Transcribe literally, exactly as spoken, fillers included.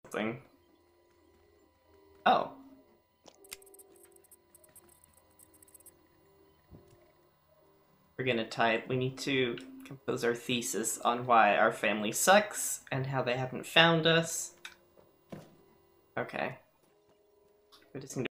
something. Oh. We're gonna type, we need to compose our thesis on why our family sucks and how they haven't found us. Okay. We just need